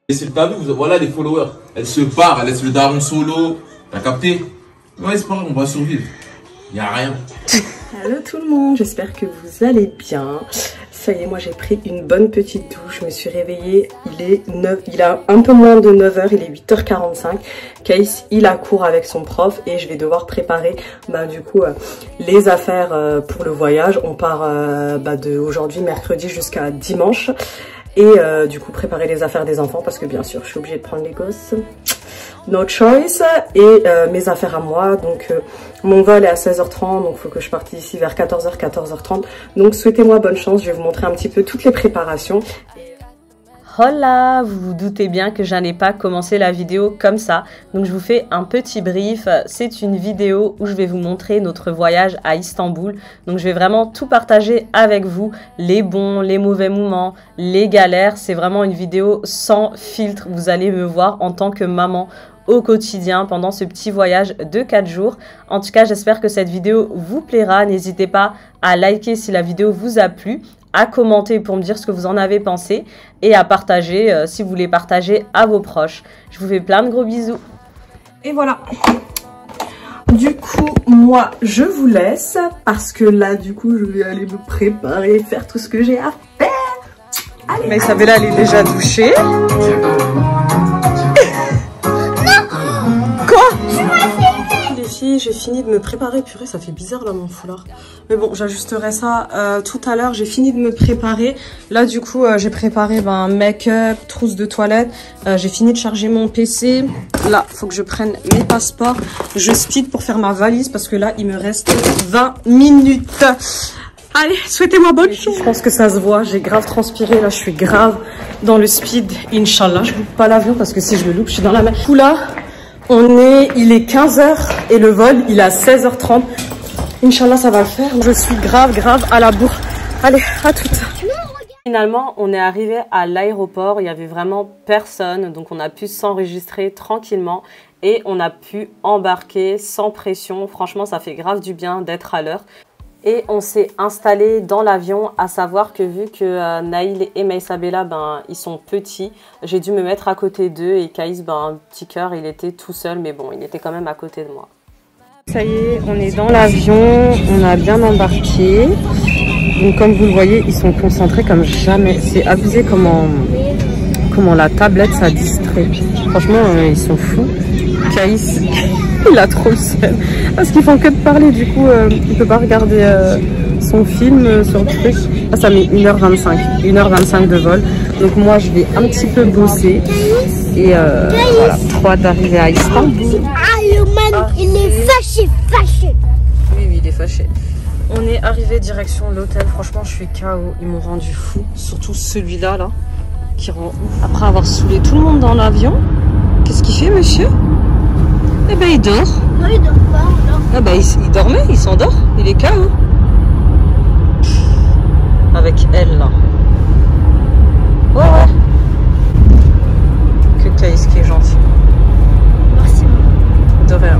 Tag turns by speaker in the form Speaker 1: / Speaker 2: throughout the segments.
Speaker 1: Et c'est le tabou, voilà les followers. Elle se part, elle laisse le daron solo. T'as capté? Ouais, c'est pas grave, on va survivre. Y'a rien.
Speaker 2: Hello tout le monde, j'espère que vous allez bien. Ça y est, moi j'ai pris une bonne petite douche, je me suis réveillée, il a un peu moins de 9h, il est 8h45. Kaïs, il a cours avec son prof et je vais devoir préparer du coup les affaires pour le voyage. On part de aujourd'hui mercredi jusqu'à dimanche et du coup préparer les affaires des enfants parce que bien sûr je suis obligée de prendre les gosses. No choice. Et mes affaires à moi, donc mon vol est à 16h30, donc il faut que je parte ici vers 14h, 14h30. Donc souhaitez-moi bonne chance, je vais vous montrer un petit peu toutes les préparations.
Speaker 3: Hola, vous vous doutez bien que je n'ai pas commencé la vidéo comme ça, donc je vous fais un petit brief. C'est une vidéo où je vais vous montrer notre voyage à Istanbul, donc je vais vraiment tout partager avec vous, les bons, les mauvais moments, les galères. C'est vraiment une vidéo sans filtre, vous allez me voir en tant que maman au quotidien pendant ce petit voyage de 4 jours. En tout cas, j'espère que cette vidéo vous plaira. N'hésitez pas à liker si la vidéo vous a plu, à commenter pour me dire ce que vous en avez pensé et à partager si vous voulez partager à vos proches. Je vous fais plein de gros bisous.
Speaker 2: Et voilà. Du coup, moi, je vous laisse parce que là, du coup, je vais aller me préparer, faire tout ce que j'ai à faire. Allez. Mais Isabella, elle est déjà douchée. J'ai fini de me préparer. Purée, ça fait bizarre là mon foulard. Mais bon, j'ajusterai ça tout à l'heure. J'ai fini de me préparer. Là du coup, j'ai préparé make-up, trousse de toilette. J'ai fini de charger mon PC. Là, faut que je prenne mes passeports. Je speed pour faire ma valise parce que là, il me reste 20 minutes. Allez, souhaitez-moi bonne chance. Je pense que ça se voit. J'ai grave transpiré. Là, je suis grave dans le speed. Inch'Allah, je loupe pas l'avion parce que si je le loupe, je suis dans la mer. Du coup là, il est 15h et le vol, il est à 16h30. Inch'Allah, ça va le faire. Je suis grave à la bourre. Allez, à toutes.
Speaker 3: Finalement, on est arrivé à l'aéroport. Il y avait vraiment personne. Donc, on a pu s'enregistrer tranquillement et on a pu embarquer sans pression. Franchement, ça fait grave du bien d'être à l'heure. Et on s'est installé dans l'avion, à savoir que vu que Naïl et Maïsabella, ils sont petits, j'ai dû me mettre à côté d'eux et Kaïs, un petit cœur, il était tout seul, mais bon, il était quand même à côté de moi.
Speaker 2: Ça y est, on est dans l'avion, on a bien embarqué. Donc comme vous le voyez, ils sont concentrés comme jamais. C'est abusé comment la tablette, ça distrait. Franchement, ils sont fous. Kaïs, il a trop le seum. Parce qu'ils font que de parler, du coup, il peut pas regarder son film sur le truc. Là, ça met 1h25. 1h25 de vol. Donc moi, je vais un petit peu bosser. Et voilà, trop hâte d'arriver à Istanbul.
Speaker 4: Ah, le man, il est fâché.
Speaker 2: Oui, il est fâché. On est arrivé direction l'hôtel. Franchement, je suis KO. Ils m'ont rendu fou. Surtout celui-là, là, qui rend ouf. Après avoir saoulé tout le monde dans l'avion, qu'est-ce qu'il fait, monsieur? Eh ben, il dort.
Speaker 4: Non, il dort pas.
Speaker 2: Ah ben, il dormait, il s'endort. Il est KO. Avec elle, là. Ouais. Que Kaïs qui est gentil.
Speaker 4: Merci.
Speaker 2: De rien.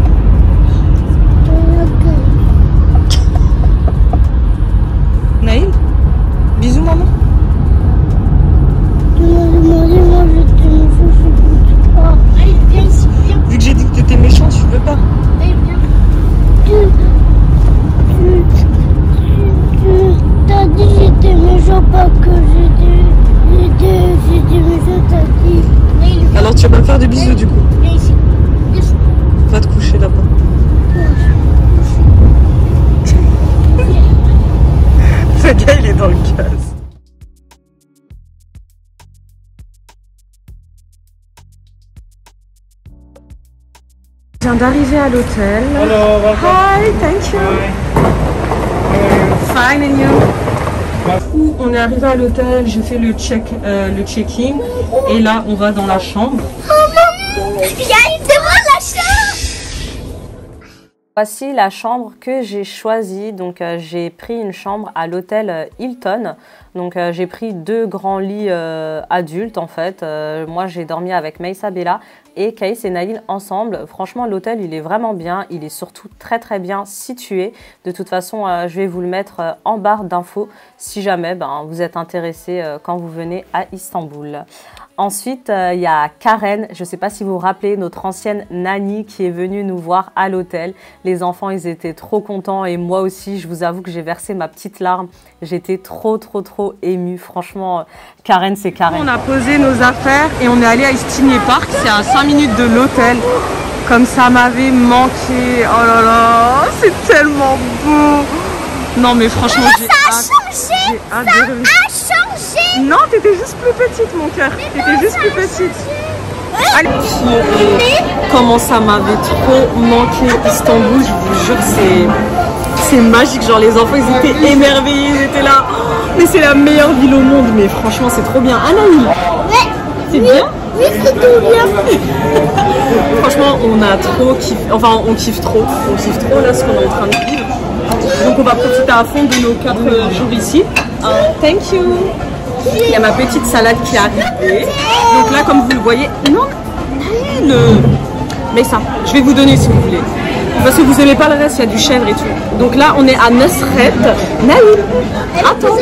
Speaker 2: Naïl, bisous maman. Vu que j'ai dit que t'étais méchant, tu veux pas.
Speaker 4: T'as dit j'étais méchant, pas que j'étais méchant, t'as dit.
Speaker 2: Alors tu vas pas me faire des bisous du coup. Va te coucher là-bas. Ce gars il est dans le gaz. Je viens d'arriver à l'hôtel.
Speaker 1: Hello, welcome.
Speaker 2: Hi, thank you. Fine and you? On est arrivé à l'hôtel, j'ai fait le check-in et là on va dans la chambre.
Speaker 4: Oh maman, il y a une devant la chambre.
Speaker 3: Voici la chambre que j'ai choisie. Donc j'ai pris une chambre à l'hôtel Hilton. Donc j'ai pris 2 grands lits adultes en fait. Moi j'ai dormi avec Meissa Bella et Caïs et Naïl ensemble. Franchement l'hôtel il est vraiment bien. Il est surtout très bien situé. De toute façon je vais vous le mettre en barre d'infos si jamais vous êtes intéressé quand vous venez à Istanbul. Ensuite, il y a Karen, je ne sais pas si vous vous rappelez, notre ancienne nanny qui est venue nous voir à l'hôtel. Les enfants, ils étaient trop contents et moi aussi, je vous avoue que j'ai versé ma petite larme. J'étais trop émue. Franchement, Karen, c'est Karen.
Speaker 2: On a posé nos affaires et on est allé à Istinye Park, c'est à 5 minutes de l'hôtel. Comme ça m'avait manqué. Oh là là, c'est tellement beau. Non mais franchement, j'ai hâte. J'ai hâte de revenir. Non, t'étais juste plus petite, mon cœur. T'étais juste plus petite. Allez. Comment ça m'avait trop manqué Istanbul, je vous jure, c'est magique. Genre les enfants, ils étaient émerveillés, ils étaient là. Oh, mais c'est la meilleure ville au monde. Mais franchement, c'est trop bien. Anaïs, c'est bien?
Speaker 4: Oui, c'est tout bien.
Speaker 2: Franchement, on a trop kiffé. Enfin, on kiffe trop. On kiffe trop là ce qu'on est en train de vivre. Donc on va profiter à fond de nos 4 jours ici. Thank you. Il y a ma petite salade qui est arrivée. Donc là, comme vous le voyez, non, mais ça, je vais vous donner si vous voulez. Parce que vous n'aimez pas le reste, il y a du chèvre et tout. Donc là, on est à Nusret. Naïl, attends.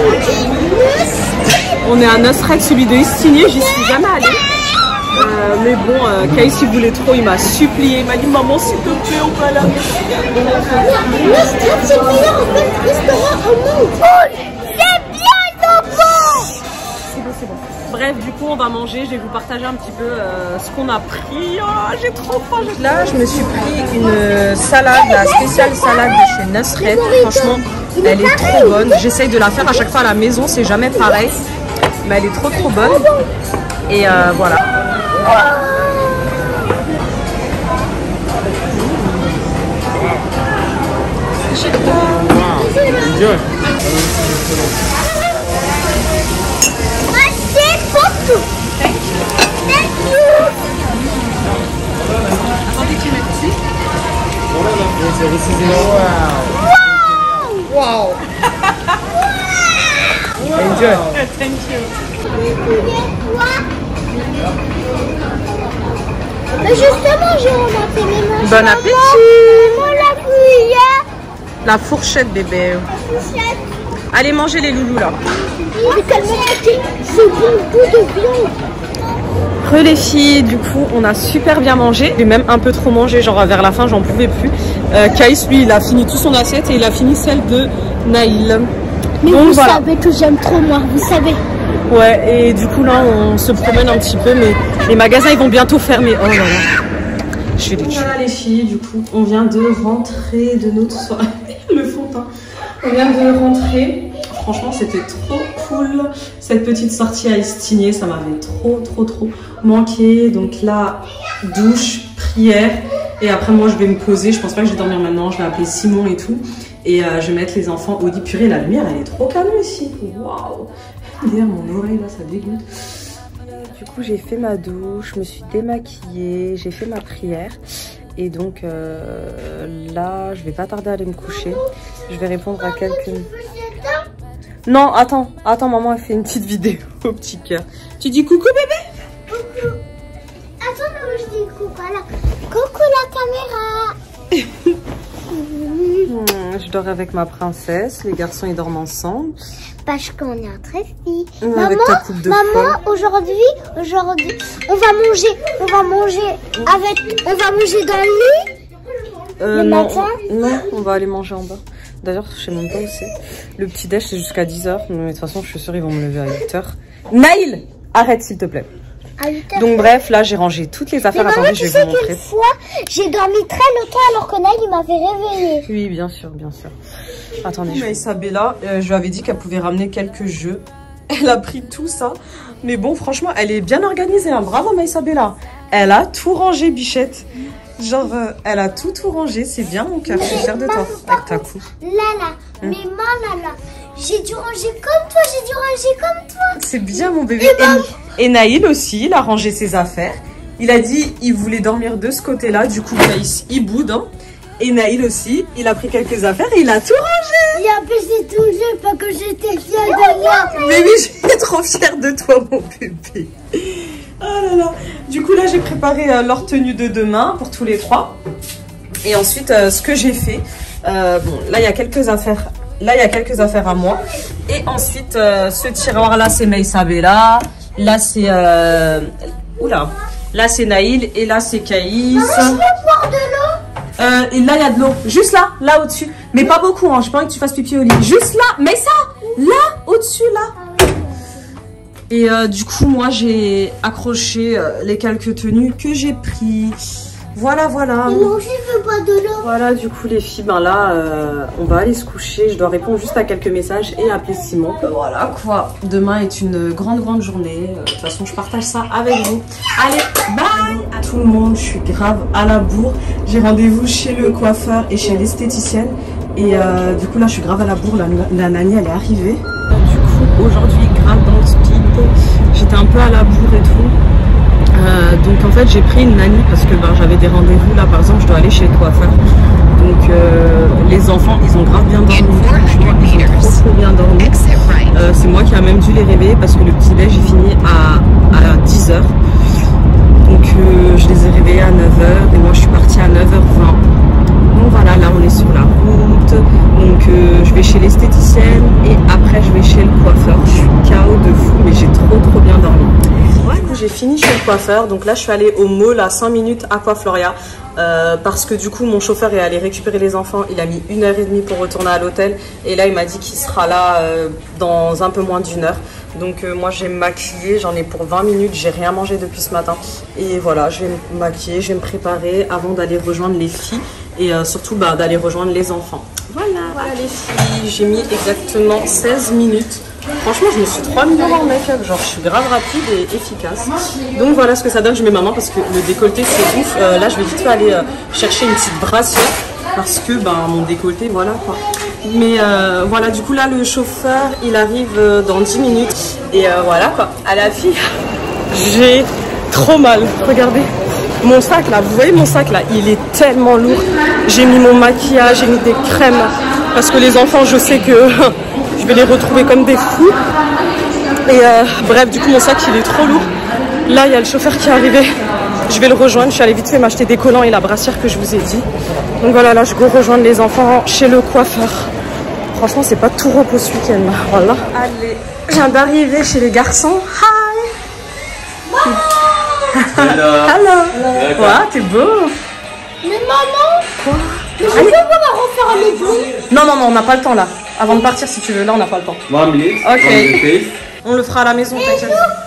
Speaker 2: On est à Nusret, celui de Istinye, j'y suis jamais allée. Mais bon, Caïs il voulait trop, il m'a supplié, il m'a dit maman s'il te plaît, on peut aller à Nusret, c'est le meilleur restaurant au monde. C'est bon. Bref, du coup, on va manger. Je vais vous partager un petit peu ce qu'on a pris. Oh, j'ai trop faim. Là, je me suis pris une salade, la spéciale salade de chez Nusret. Franchement, elle est trop bonne. J'essaye de la faire à chaque fois à la maison. C'est jamais pareil. Mais elle est trop bonne. Et voilà. Attendez que tu mettes ici. Wow.
Speaker 5: Enjoy.
Speaker 2: Thank you.
Speaker 4: Mais justement, j'ai remonté mes mains.
Speaker 2: Bon appétit.
Speaker 4: Moi, la cuillère.
Speaker 2: La fourchette, bébé.
Speaker 4: Fourchette.
Speaker 2: Allez manger les loulous là.
Speaker 4: Il est tellement petit. C'est beaucoup de viande.
Speaker 2: Les filles, du coup on a super bien mangé. J'ai même un peu trop mangé, genre vers la fin j'en pouvais plus. Caïs lui il a fini tout son assiette et il a fini celle de Naïl.
Speaker 4: Mais donc, vous savez que j'aime trop moi, vous savez.
Speaker 2: Ouais, et du coup là on se promène un petit peu, mais les magasins ils vont bientôt fermer. Oh là là, je vais les tuer. Voilà les filles, du coup on vient de rentrer de notre soirée. Le fond de teint. On vient de rentrer. Franchement, c'était trop cool. Cette petite sortie à Istinye, ça m'avait trop manqué. Donc là, douche, prière. Et après, moi, je vais me poser. Je pense pas que je vais dormir maintenant. Je vais appeler Simon et tout. Et je vais mettre les enfants au lit. Purée, la lumière, elle est trop calme ici. Waouh! D'ailleurs, mon oreille, là, ça dégoûte. Du coup, j'ai fait ma douche. Je me suis démaquillée. J'ai fait ma prière. Et donc, là, je vais pas tarder à aller me coucher. Je vais répondre à quelques... Non, attends, maman, elle fait une petite vidéo au petit cœur. Tu dis coucou bébé?
Speaker 4: Coucou. Attends, non, je dis coucou là. Coucou la caméra.
Speaker 2: Je dors avec ma princesse, les garçons ils dorment ensemble.
Speaker 4: Parce qu'on est entre filles.
Speaker 2: Avec ta coupe de
Speaker 4: maman, aujourd'hui, on va manger dans le lit. Le matin.
Speaker 2: Non, on va aller manger en bas. D'ailleurs, je sais même pas où c'est. Le petit déj, c'est jusqu'à 10h. Mais de toute façon, je suis sûre, ils vont me lever à 8h. Naïl, arrête s'il te plaît. Donc bref, là, j'ai rangé toutes les affaires. Attendez, je vais vous montrer.
Speaker 4: Une fois, j'ai dormi très longtemps alors que Naïl, il m'avait réveillée.
Speaker 2: Oui, bien sûr. Attendez, Isabella, je lui avais dit qu'elle pouvait ramener quelques jeux. Elle a pris tout ça. Mais bon, franchement, elle est bien organisée. Hein. Bravo, Isabella. Elle a tout rangé, bichette. Genre, elle a tout rangé, c'est bien mon cœur, je suis fière de toi, avec ta coupe.
Speaker 4: Lala, mais moi, j'ai dû ranger comme toi,
Speaker 2: C'est bien mon bébé. Et Naïl aussi, il a rangé ses affaires. Il a dit, il voulait dormir de ce côté-là, du coup, Caïs, il boude. Hein. Et Naïl aussi, il a pris quelques affaires et il a tout rangé.
Speaker 4: Il a baissé tout le jeu parce que j'étais fière de moi.
Speaker 2: Mais oui, j'étais trop fière de toi, mon bébé. Oh là là. Du coup, là, j'ai préparé leur tenue de demain pour tous les trois. Et ensuite, ce que j'ai fait, bon, là, il y a quelques affaires. Là, il y a quelques affaires à moi. Et ensuite, ce tiroir-là, c'est Meissabella. Là, c'est... Oula. Là, c'est Naïl. Et là, c'est Caïs.
Speaker 4: Maman, je peux boire de l'eau?
Speaker 2: Et là, il y a de l'eau. Juste là, là au-dessus. Mais pas beaucoup, hein. J'ai pas envie que tu fasses pipi au lit. Juste là. Mais ça, là, au-dessus, là. Et du coup, moi, j'ai accroché les quelques tenues que j'ai pris. Voilà, voilà.
Speaker 4: Et moi aussi, je veux boire de l'eau.
Speaker 2: Voilà, du coup, les filles, ben là, on va aller se coucher. Je dois répondre juste à quelques messages et appeler Simon. Voilà, quoi. Demain est une grande journée. De toute façon, je partage ça avec vous. Allez, bye à tout le monde. Je suis grave à la bourre. J'ai rendez-vous chez le coiffeur et chez l'esthéticienne. Et du coup, là, je suis grave à la bourre. La nanny, elle est arrivée. Du coup, aujourd'hui, grave dans le speed. J'étais un peu à la bourre et tout. Donc en fait j'ai pris une nanny parce que ben, j'avais des rendez-vous là, par exemple je dois aller chez le coiffeur. Donc les enfants ils ont grave bien dormi, franchement ils ont trop bien dormi. C'est moi qui a même dû les réveiller parce que le petit déj j'ai fini à 10h. Donc je les ai réveillés à 9h et moi je suis partie à 9h20. Donc voilà, là on est sur la route. Donc je vais chez l'esthéticienne et après je vais chez le coiffeur. Je suis KO de fou mais j'ai trop bien dormi. Ouais, j'ai fini chez le coiffeur, donc là je suis allée au mall à 5 minutes Aquafloria parce que du coup mon chauffeur est allé récupérer les enfants, il a mis 1h30 pour retourner à l'hôtel et là il m'a dit qu'il sera là dans un peu moins d'1 heure. Donc moi je vais me maquiller, j'en ai pour 20 minutes, j'ai rien mangé depuis ce matin et voilà, je vais me maquiller, je vais me préparer avant d'aller rejoindre les filles et surtout bah, d'aller rejoindre les enfants. Voilà les filles, j'ai mis exactement 16 minutes. Franchement, je me suis 3 minutes en make-up, genre je suis grave rapide et efficace. Donc voilà ce que ça donne, je mets ma main parce que le décolleté c'est ouf. Là je vais vite fait aller chercher une petite brassière parce que ben, mon décolleté, voilà quoi. Mais voilà, du coup là le chauffeur il arrive dans 10 minutes et voilà quoi. À la fille, j'ai trop mal, regardez. Mon sac là, vous voyez mon sac là, il est tellement lourd. J'ai mis mon maquillage, j'ai mis des crèmes parce que les enfants je sais que je vais les retrouver comme des fous. Et bref, du coup mon sac il est trop lourd. Là il y a le chauffeur qui est arrivé. Je vais le rejoindre. Je suis allée vite fait m'acheter des collants et la brassière que je vous ai dit. Donc voilà, là je vais rejoindre les enfants chez le coiffeur. Franchement c'est pas tout repos ce week-end là. Voilà. Allez, je viens d'arriver chez les garçons. Hi. Hello. Quoi, t'es beau.
Speaker 4: Mais maman.
Speaker 2: Quoi?
Speaker 4: Allez, on va refaire un métro.
Speaker 2: Non, on n'a pas le temps là. Avant de partir, si tu veux, là, on n'a pas le temps. Ok. On le fera à la maison, t'inquiète.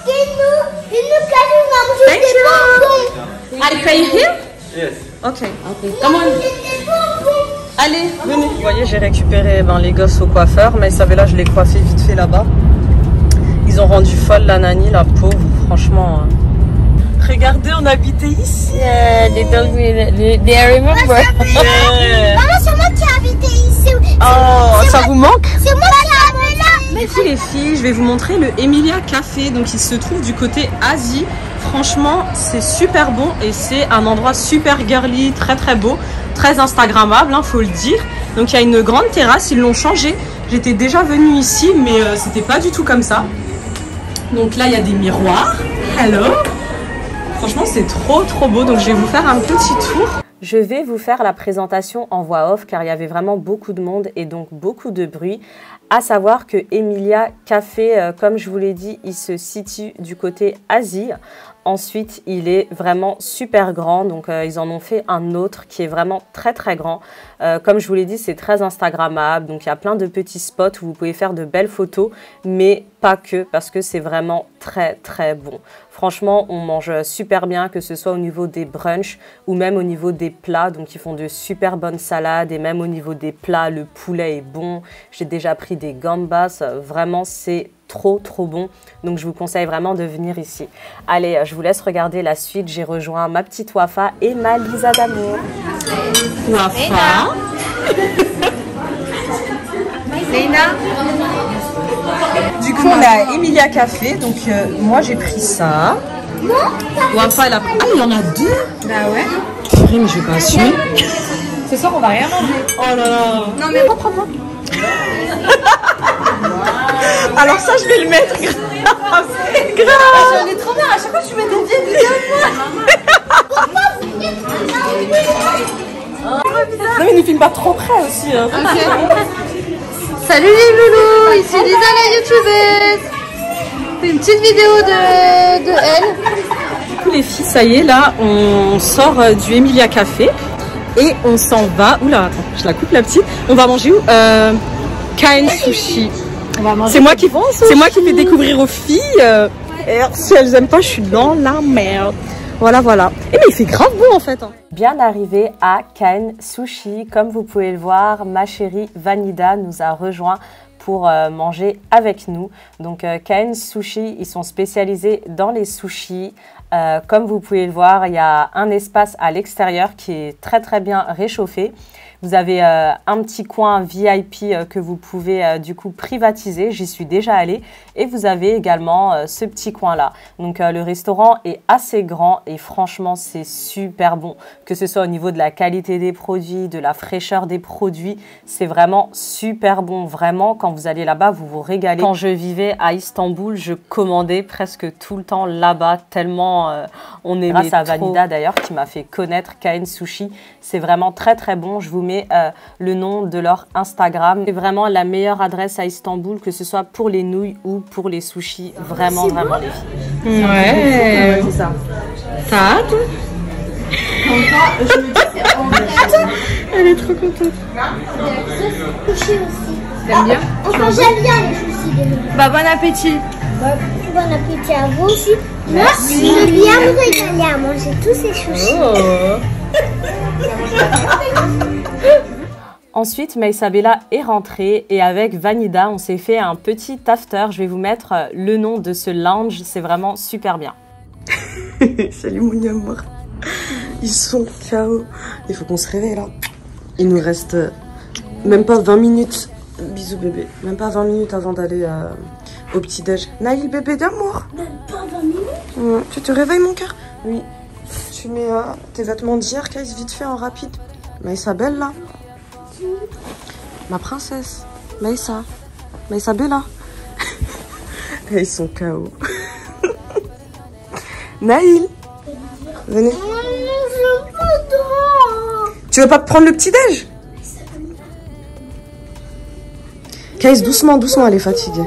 Speaker 2: Thank you. I pay him?
Speaker 1: Yes.
Speaker 2: Ok. Come on. Allez, venez. Vous voyez, j'ai récupéré les gosses au coiffeur, mais ça là, je l'ai coiffé vite fait là-bas. Ils ont rendu folle la nanny, la pauvre. Franchement. Regardez, on habitait ici.
Speaker 3: They told me they remember.
Speaker 4: Maman, c'est moi qui ai habité ici.
Speaker 2: Oh, ça vous manque?
Speaker 4: C'est moi qui ai habité là.
Speaker 2: Du coup les filles, je vais vous montrer le Emilia Café. Donc il se trouve du côté Asie. Franchement, c'est super bon et c'est un endroit super girly, très beau, très instagrammable, hein, faut le dire. Donc il y a une grande terrasse, ils l'ont changé. J'étais déjà venue ici, mais c'était pas du tout comme ça. Donc là, il y a des miroirs. Hello. Franchement, c'est trop beau. Donc je vais vous faire un petit tour.
Speaker 3: Je vais vous faire la présentation en voix off car il y avait vraiment beaucoup de monde et donc beaucoup de bruit. À savoir que Emilia Café, comme je vous l'ai dit, il se situe du côté Asie. Ensuite, il est vraiment super grand, donc ils en ont fait un autre qui est vraiment très grand. Comme je vous l'ai dit, c'est très instagrammable, donc il y a plein de petits spots où vous pouvez faire de belles photos, mais pas que, parce que c'est vraiment très bon. Franchement, on mange super bien, que ce soit au niveau des brunchs ou même au niveau des plats, donc ils font de super bonnes salades et même au niveau des plats, le poulet est bon. J'ai déjà pris des gambas, vraiment c'est trop bon, donc je vous conseille vraiment de venir ici. Allez, je vous laisse regarder la suite. J'ai rejoint ma petite Wafa et ma Lisa d'amour.
Speaker 2: Wafa. Du coup, on est à Emilia Café, donc moi j'ai pris ça. Wafa, elle a pris. Ah, il y en a deux.
Speaker 3: Bah ouais.
Speaker 2: Purée, mais je vais pas assumer.
Speaker 5: Ce soir, on va rien manger.
Speaker 2: Oh là là.
Speaker 5: Non, mais reprends.
Speaker 2: Alors ça, je vais le mettre. Grave.
Speaker 5: J'en ai trop marre. À chaque fois, tu mets des pieds de
Speaker 2: Non, mais ne filme pas trop près aussi. Hein.
Speaker 5: Salut les loulous, ici Lisa la youtubeuse. C'est une petite vidéo de elle.
Speaker 2: Du coup, les filles, ça y est, là, on sort du Emilia Café et on s'en va. Oula, attends, je la coupe la petite. On va manger où KN Sushi. C'est moi qui fais découvrir aux filles. Et si elles aiment pas, je suis dans la merde. Voilà, voilà. Et mais il fait grave beau en fait. Hein.
Speaker 3: Bien arrivé à KN Sushi, comme vous pouvez le voir, ma chérie Vanida nous a rejoint pour manger avec nous. Donc KN Sushi, ils sont spécialisés dans les sushis. Comme vous pouvez le voir, il y a un espace à l'extérieur qui est très très bien réchauffé. Vous avez un petit coin VIP que vous pouvez du coup privatiser. J'y suis déjà allée. Et vous avez également ce petit coin-là. Donc le restaurant est assez grand et franchement, c'est super bon. Que ce soit au niveau de la qualité des produits, de la fraîcheur des produits, c'est vraiment super bon. Vraiment, quand vous allez là-bas, vous vous régalez. Quand je vivais à Istanbul, je commandais presque tout le temps là-bas, tellement on aimait. Grâce à Vanida d'ailleurs, qui m'a fait connaître KN Sushi. C'est vraiment très très bon. Je vous mets le nom de leur Instagram. C'est vraiment la meilleure adresse à Istanbul, que ce soit pour les nouilles ou pour les sushis. Vraiment, vraiment les filles.
Speaker 2: Ouais.
Speaker 5: C'est ça.
Speaker 2: T'as hâte? Elle est trop contente.
Speaker 4: Sushi aussi.
Speaker 5: T'aimes bien?
Speaker 4: Enfin, j'aime bien les sushis.
Speaker 5: Bah, bon appétit.
Speaker 4: Bon appétit à vous aussi. Merci. Je vais bien me régaler à manger tous ces sushis.
Speaker 3: Ensuite, Maïsabella est rentrée et avec Vanida, on s'est fait un petit after. Je vais vous mettre le nom de ce lounge, c'est vraiment super bien.
Speaker 2: Salut mon amour. Ils sont KO. Il faut qu'on se réveille là. Il nous reste même pas 20 minutes. Bisous bébé. Même pas 20 minutes avant d'aller au petit-déj. Naïl bébé d'amour.
Speaker 4: Même pas 20 minutes.
Speaker 2: Tu te réveilles mon cœur? Oui. Tu mets tes vêtements d'hier, Kaïs, vite fait en rapide. Maïsabelle là. Ma princesse. Maïsabella. Ils sont KO. Naïl. Venez. Tu veux pas prendre le petit-déj? Kaïs, doucement, doucement, elle est fatiguée.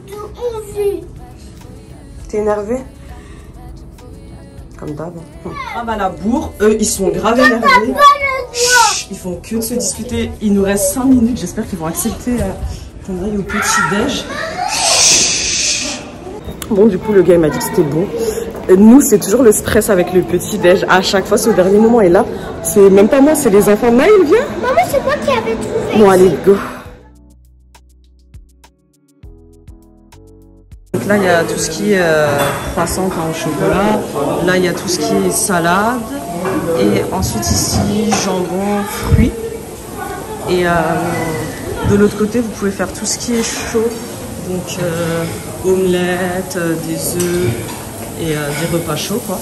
Speaker 2: T'es énervée? Comme d'hab. Ah bah la bourre, eux ils sont grave énervés. Chut, ils font que de se disputer. Il nous reste 5 minutes, j'espère qu'ils vont accepter qu'on aille au petit-déj. Bon du coup le gars il m'a dit que c'était bon. Nous c'est toujours le stress avec le petit-déj. À chaque fois c'est au dernier moment et là c'est même pas moi, c'est les enfants. Naïl viens.
Speaker 4: Maman c'est moi qui avais trouvé.
Speaker 2: Bon allez go. Donc là il y a tout ce qui est croissant pain au chocolat. Là il y a tout ce qui est salade. Et ensuite ici jambon, fruits. Et de l'autre côté vous pouvez faire tout ce qui est chaud. Donc omelette, des œufs et des repas chauds quoi.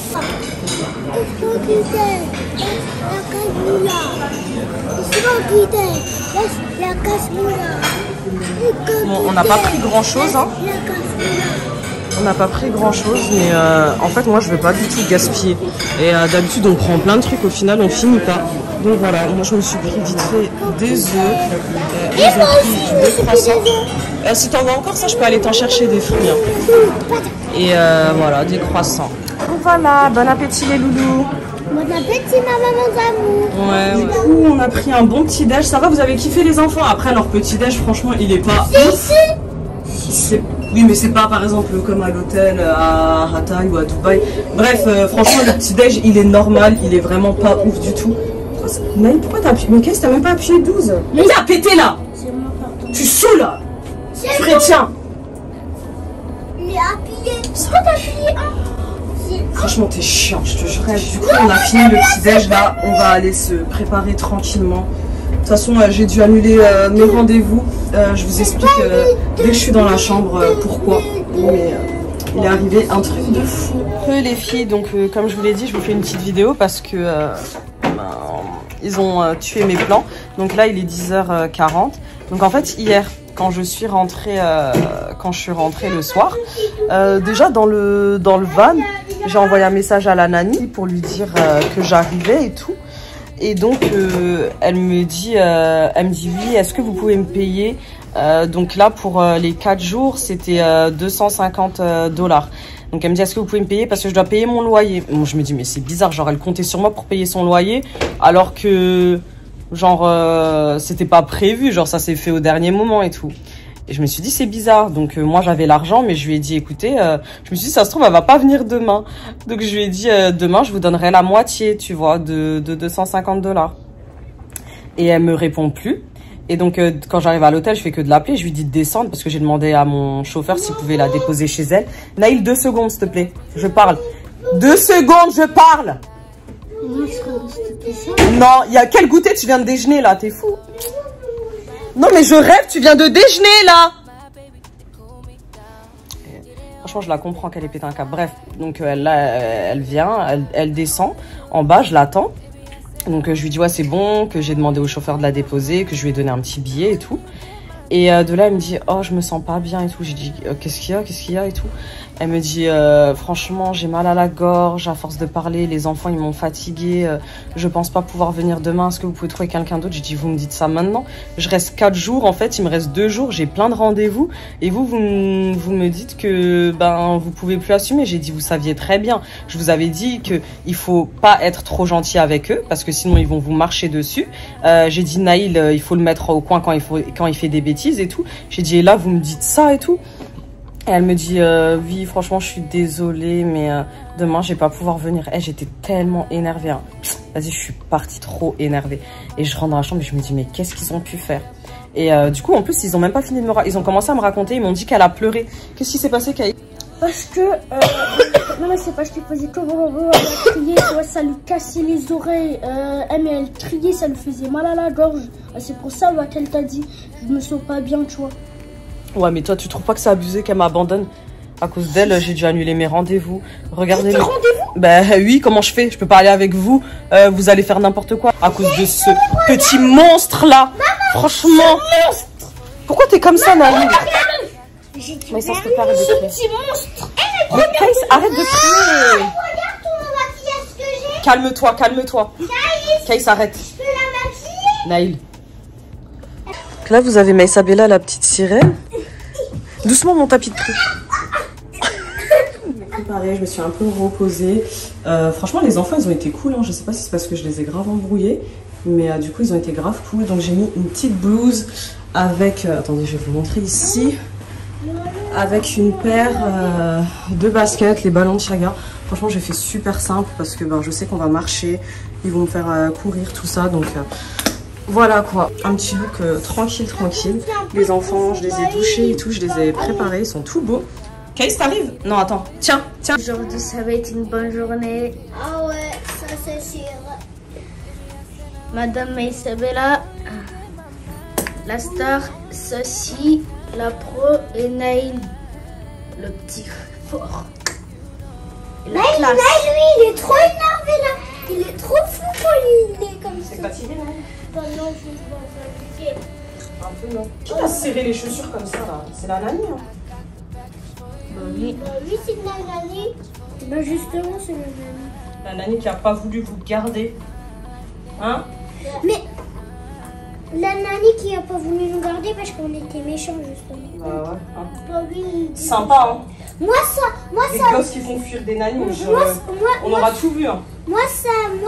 Speaker 2: Bon, on n'a pas pris grand chose hein. On n'a pas pris grand chose mais en fait moi je veux pas du tout gaspiller. Et d'habitude on prend plein de trucs, au final on finit pas. Donc voilà, moi je me suis pris vite fait des œufs, des croissants. Si t'en veux encore ça je peux aller t'en chercher des fruits. Hein. Et voilà, des croissants. Donc voilà, bon appétit les loulous.
Speaker 4: Bon appétit ma maman d'amour.
Speaker 2: Ouais, du coup on a pris un bon petit déj. Ça va, vous avez kiffé les enfants? Après leur petit déj franchement il est pas ouf. Oui mais c'est pas par exemple comme à l'hôtel à Hatay ou à Dubaï. Bref franchement le petit déj il est normal, il est vraiment pas ouf du tout. Mais pourquoi t'as appuyé? Mais qu'est-ce que t'as même pas appuyé 12? Mais t'as pété là. Tu saoules là. Chrétien.
Speaker 4: Il est appuyé. Pourquoi t'as appuyé un?
Speaker 2: Franchement t'es chiant je te jure. Du coup on a fini le petit déj là. On va aller se préparer tranquillement. De toute façon j'ai dû annuler mes rendez-vous. Je vous explique dès que je suis dans la chambre pourquoi. Mais il est arrivé un truc de fou. Les filles, donc comme je vous l'ai dit, je vous fais une petite vidéo parce que ils ont tué mes plans. Donc là, il est 10h40. Donc en fait, hier, quand je suis rentrée le soir, déjà dans le van, j'ai envoyé un message à la nanny pour lui dire que j'arrivais et tout. Et donc, elle me dit oui, est-ce que vous pouvez me payer donc là, pour les 4 jours, c'était 250 $. Donc elle me dit, est-ce que vous pouvez me payer parce que je dois payer mon loyer. Bon, je me dis, mais c'est bizarre, genre elle comptait sur moi pour payer son loyer alors que genre c'était pas prévu, genre ça s'est fait au dernier moment et tout. Et je me suis dit, c'est bizarre. Donc moi j'avais l'argent, mais je lui ai dit, écoutez, je me suis dit, ça se trouve elle va pas venir demain. Donc je lui ai dit, demain je vous donnerai la moitié, tu vois, de 250 $. Et elle me répond plus. Et donc, quand j'arrive à l'hôtel, je fais que de l'appeler. Je lui dis de descendre parce que j'ai demandé à mon chauffeur s'il pouvait la déposer chez elle. Naïl, 2 secondes, s'il te plaît. Je parle. 2 secondes, je parle. Non, il y a quel goûter? Tu viens de déjeuner, là? T'es fou? Non, mais je rêve, tu viens de déjeuner, là. Franchement, je la comprends qu'elle ait pété un câble. Bref, donc elle vient, elle descend. En bas, je l'attends. Donc je lui dis ouais c'est bon, que j'ai demandé au chauffeur de la déposer, que je lui ai donné un petit billet et tout. Et de là elle me dit oh je me sens pas bien et tout. J'ai dit qu'est-ce qu'il y a et tout. Elle me dit franchement j'ai mal à la gorge à force de parler, les enfants ils m'ont fatiguée, je pense pas pouvoir venir demain, est-ce que vous pouvez trouver quelqu'un d'autre? J'ai dit vous me dites ça maintenant, je reste 4 jours en fait, il me reste 2 jours, j'ai plein de rendez-vous et vous me dites que ben vous pouvez plus assumer. J'ai dit vous saviez très bien, je vous avais dit que il faut pas être trop gentil avec eux parce que sinon ils vont vous marcher dessus. J'ai dit Naïl il faut le mettre au coin quand il fait des bêtises et tout. J'ai dit et là vous me dites ça et tout. Et elle me dit oui franchement je suis désolée mais demain je vais pas pouvoir venir. J'étais tellement énervée hein. Vas-y je suis partie trop énervée et je rentre dans la chambre et je me dis mais qu'est-ce qu'ils ont pu faire. Et du coup en plus ils ont même pas fini de ils ont commencé à me raconter, ils m'ont dit qu'elle a pleuré. Qu'est-ce qui s'est passé Kaï?
Speaker 4: Parce que non mais c'est parce qu'il faisait comme elle a crié, ça lui cassait les oreilles. Mais elle criait, ça lui faisait mal à la gorge. C'est pour ça qu'elle t'a dit je me sens pas bien tu vois.
Speaker 2: Ouais, mais toi, tu trouves pas que c'est abusé qu'elle m'abandonne? À cause d'elle, j'ai dû annuler mes rendez-vous. Regardez. Tes rendez-vous? Ben oui, comment je fais? Je peux pas aller avec vous. Vous allez faire n'importe quoi. À cause de ce petit monstre-là. Franchement. Pourquoi t'es comme ça, Naïl? Mais ça se peut pas arrêter de crier.
Speaker 4: Petit monstre.
Speaker 2: Arrête de crier.
Speaker 4: Regarde tout mon maquillage que j'ai.
Speaker 2: Calme-toi, calme-toi. Kaïs, arrête.
Speaker 4: Je peux la maquiller?
Speaker 2: Naïl. Là, vous avez Maïsabella, la petite sirène. Doucement, mon tapis de cru. Pareil, je me suis un peu reposée. Franchement, les enfants, ils ont été cool. Hein. Je sais pas si c'est parce que je les ai grave embrouillés. Mais du coup, ils ont été grave cool. Donc, j'ai mis une petite blouse avec... attendez, je vais vous montrer ici. Avec une paire de baskets, les ballons de chaga. Franchement, j'ai fait super simple parce que je sais qu'on va marcher. Ils vont me faire courir, tout ça. Donc... voilà quoi, un petit look tranquille. Les enfants, je les ai douchés et tout, je les ai préparés, ils sont tout beaux. Kaïs, t'arrives? Non, attends, tiens.
Speaker 4: Aujourd'hui, ça va être une bonne journée. Ah ouais, ça c'est sûr. Madame Maïsabella, la star, Sophie, la pro et Naïl, le petit fort. Naïl, lui, il est trop énervé là. Il est trop fou quand il est comme ça.
Speaker 2: C'est fatigué, Naïl?
Speaker 4: Non, je suis pas fatiguée.
Speaker 2: Un peu, non. Qui t'a serré les chaussures comme ça, là? C'est la nanny, hein?
Speaker 4: Oui, c'est la nanny. Ben justement, c'est la nanny.
Speaker 2: La nanny qui a pas voulu vous garder. Hein?
Speaker 4: Mais la nanny qui a pas voulu nous garder parce qu'on était méchants, justement.
Speaker 2: Bah ouais. Hein.
Speaker 4: Ah oui.
Speaker 2: Sympa, hein?
Speaker 4: Moi,
Speaker 2: des
Speaker 4: ça...
Speaker 2: gosses qui font fuir des nannies, on
Speaker 4: moi,
Speaker 2: aura tout vu, hein.
Speaker 4: Moi, ça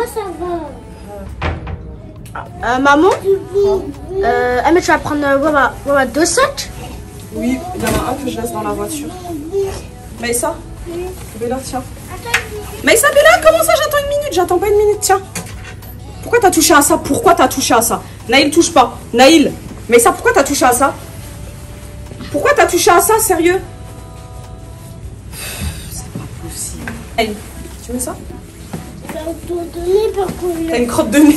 Speaker 4: va.
Speaker 5: Maman, mais tu vas prendre 2 sacs?
Speaker 2: Oui, il y en a un que je laisse dans la voiture. Maïssa, Bella, tiens. Maïssa, Bella, comment ça j'attends une minute? J'attends pas une minute, tiens. Pourquoi t'as touché à ça? Pourquoi t'as touché à ça? Naïl, touche pas. Naïl, Maïssa, pourquoi t'as touché à ça? Pourquoi t'as touché à ça, sérieux? C'est pas possible. Hey, tu veux ça? T'as une crotte de nez.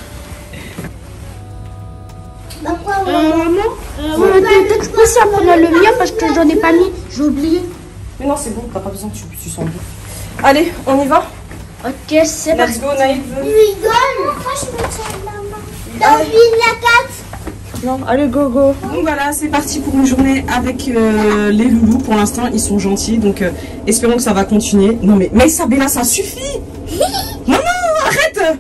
Speaker 5: Maman, peut-être je peux aussi prendre le mien parce que j'en ai pas mis, j'ai oublié.
Speaker 2: Mais non, c'est bon, t'as pas besoin, tu sens bon. Allez, on y va?
Speaker 4: Ok, c'est parti.
Speaker 2: Let's go, Naïl.
Speaker 4: Lui donne. Moi, je me tiens la main. T'as envie de la carte?
Speaker 2: Non, allez, go, go. Donc voilà, c'est parti pour une journée avec les loulous. Pour l'instant, ils sont gentils, donc espérons que ça va continuer. Non mais Isabella, ça suffit. Non, arrête.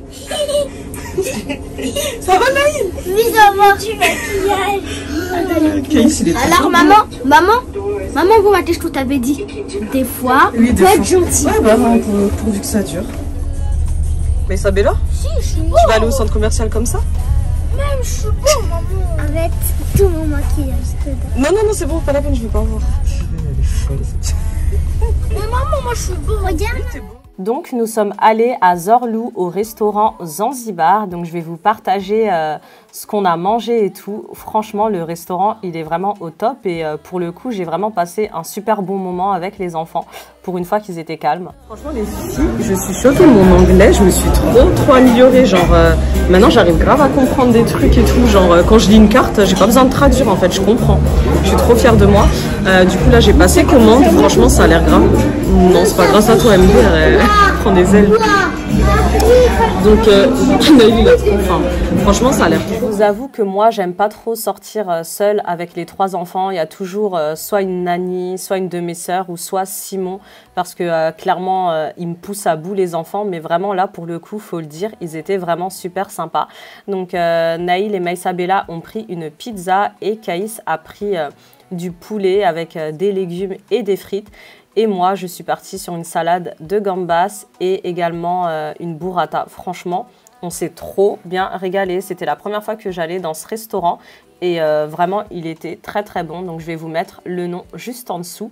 Speaker 2: Ça va, Naïl?
Speaker 4: Oui, ça va. Du maquillage.
Speaker 5: Alors, maman, vous m'avez ce que tu avais dit. Des fois,
Speaker 2: oui,
Speaker 5: faut être gentil.
Speaker 2: Ouais, bah, pourvu que ça dure. Mais Isabella,
Speaker 4: Si, je suis
Speaker 2: tu vas aller au centre commercial comme ça?
Speaker 4: même, je suis beau, maman. Avec tout mon maquillage dedans.
Speaker 2: Non, c'est bon, pas la peine, je vais pas voir. Elle est folle.
Speaker 4: Mais maman, moi, je suis beau. Regarde.
Speaker 3: Donc nous sommes allés à Zorlou au restaurant Zanzibar. Donc je vais vous partager ce qu'on a mangé et tout. Franchement, le restaurant, il est vraiment au top. Et pour le coup, j'ai vraiment passé un super bon moment avec les enfants. Pour une fois qu'ils étaient calmes.
Speaker 2: Franchement, les filles, je suis choquée. Mon anglais, je me suis trop améliorée. Genre, maintenant, j'arrive grave à comprendre des trucs et tout. Genre, quand je lis une carte, j'ai pas besoin de traduire. En fait, je comprends. Je suis trop fière de moi. Du coup, là, j'ai passé commande. Franchement, ça a l'air grave. Non, c'est pas grâce à toi, MD. Elle prend des ailes. Donc, il a trop faim. Franchement, ça a l'air.
Speaker 3: Je vous avoue que moi, j'aime pas trop sortir seule avec les 3 enfants. Il y a toujours soit une nanny, soit une de mes sœurs ou soit Simon. Parce que clairement, ils me poussent à bout les enfants. Mais vraiment, là, pour le coup, faut le dire, ils étaient vraiment super sympas. Donc, Naïl et Maïsabella ont pris une pizza et Caïs a pris du poulet avec des légumes et des frites. Et moi, je suis partie sur une salade de gambas et également une burrata. Franchement, on s'est trop bien régalé. C'était la première fois que j'allais dans ce restaurant et vraiment, il était très bon. Donc, je vais vous mettre le nom juste en dessous.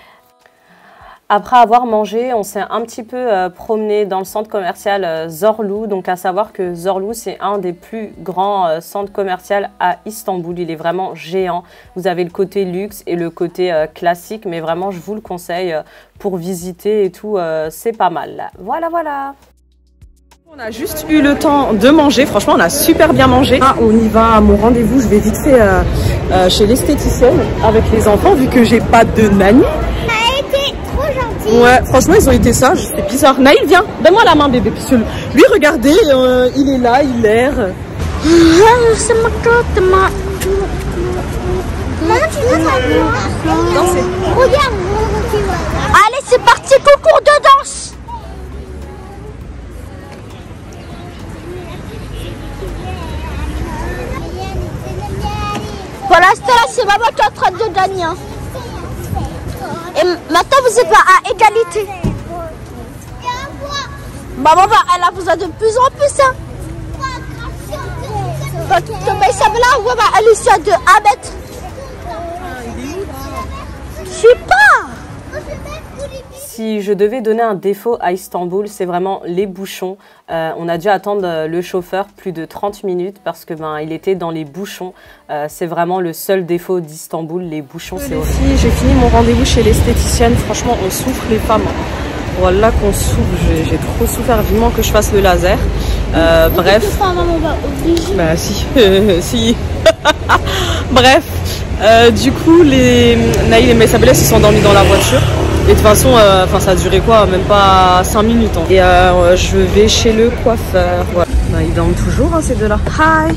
Speaker 3: Après avoir mangé, on s'est un petit peu promené dans le centre commercial Zorlou. Donc à savoir que Zorlou, c'est un des plus grands centres commerciaux à Istanbul. Il est vraiment géant. Vous avez le côté luxe et le côté classique. Mais vraiment, je vous le conseille pour visiter et tout. C'est pas mal. Voilà.
Speaker 2: On a juste eu le temps de manger. Franchement, on a super bien mangé. Ah, on y va à mon rendez-vous. Je vais vite fait chez l'esthéticienne avec les enfants vu que j'ai pas de nanny. Ouais, franchement, ils ont été sages. C'est bizarre. Naïl, viens. Donne-moi la main, bébé. Parce que lui, regardez, il est là, il erre.
Speaker 4: C'est ma carte, Maman, tu veux ça? Regarde. Allez, c'est parti, concours de danse. Pour l'instant, c'est maman qui est en train de gagner. Et maintenant, vous êtes à égalité. Maman, elle a besoin de plus en plus. Hein. Elle est sur de 1 mètre. Je sais pas.
Speaker 3: Si je devais donner un défaut à Istanbul, c'est vraiment les bouchons. On a dû attendre le chauffeur plus de 30 minutes parce que il était dans les bouchons. C'est vraiment le seul défaut d'Istanbul, les bouchons, c'est horrible.
Speaker 2: J'ai fini mon rendez-vous chez l'esthéticienne. Franchement, on souffre les femmes. Voilà qu'on souffre. J'ai trop souffert. Vivement que je fasse le laser. Bref. Bah si. Si. Bref. Du coup, Naïl et Maïsabella se sont endormis dans la voiture. Et de toute façon, ça a duré quoi? Même pas 5 minutes. Hein. Et je vais chez le coiffeur. Voilà. Ils dorment toujours, hein, ces deux-là. Hi.